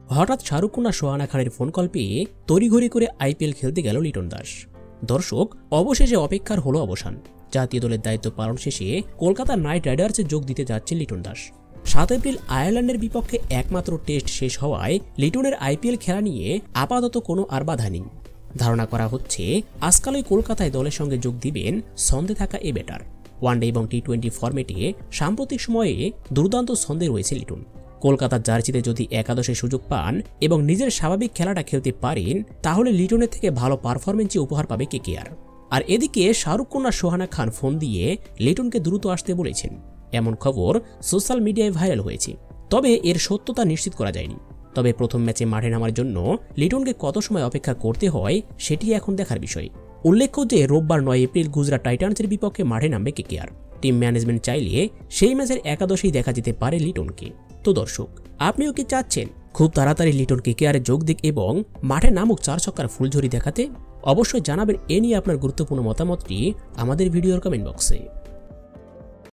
হঠাৎ শাহরুখ খান আর সোহানা খানের ফোন কল পেয়ে তড়িঘড়ি করে আইপিএল খেলতে গেল লিটন দাস। দর্শক, অবশেষে অপেক্ষার হলো অবসান। জাতীয় দলের দায়িত্ব পালন শেষে কলকাতা নাইট রাইডার্সে যোগ দিতে যাচ্ছে লিটন দাস। 7 এপ্রিল আয়ারল্যান্ডের বিপক্ষে একমাত্র টেস্ট শেষ হওয়ায় লিটনের আইপিএল খেলা নিয়ে আপাতত কোনো আর বাধা নেই। ধারণা করা হচ্ছে আজকালই কলকাতায় দলের সঙ্গে যোগ দিবেন ছন্দে থাকা এ ব্যাটার। ওয়ানডে এবং টি-20 ফরম্যাটে সাম্প্রতিক সময়ে দুর্দান্ত ছন্দে রয়েছে লিটন। কলকাতার জার্সিতে যদি একাদশে সুযোগ পান এবং নিজের স্বাভাবিক খেলাটা খেলতে পারেন, তাহলে লিটনের থেকে ভালো পারফরমেন্সই উপহার পাবে কেকেআর। আর এদিকে শাহরুখ খান আর সোহানা খান ফোন দিয়ে লিটনকে দ্রুত আসতে বলেছেন, এমন খবর সোশ্যাল মিডিয়ায় ভাইরাল হয়েছে। তবে এর সত্যতা নিশ্চিত করা যায়নি। তবে প্রথম ম্যাচে মাঠে নামার জন্য লিটনকে কত সময় অপেক্ষা করতে হয় সেটি এখন দেখার বিষয়। উল্লেখ্য যে রোববার 9 এপ্রিল গুজরাট টাইটান্সের বিপক্ষে মাঠে নামবে কেকেআর। টিম ম্যানেজমেন্ট চাইলে সেই ম্যাচের একাদশেই দেখা যেতে পারে লিটনকে। তো দর্শক, আপনিও কি চাচ্ছেন খুব তাড়াতাড়ি লিটন কেকেআরে যোগ দিক এবং মাঠে নামুক 4 ছক্কার ফুলঝুরি দেখাতে? অবশ্যই জানাবেন এ নিয়ে আপনার গুরুত্বপূর্ণ মতামতটি আমাদের ভিডিওর কমেন্ট বক্সে।